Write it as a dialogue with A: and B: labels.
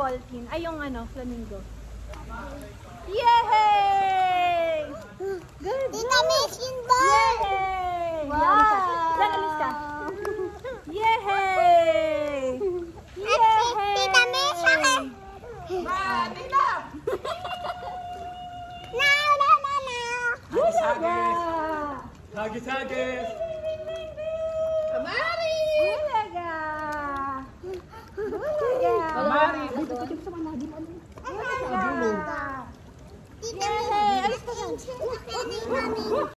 A: dolphin. Ay, yung ano, flamingo. Yay! Good.
B: Tita Miss yung ball!
A: Yay!
B: Wow!
A: Lan, alis ka. Yay! Yay!
B: Tita Miss, akin!
C: Tita!
B: No!
A: Bulaga!
C: Hagi-hagi!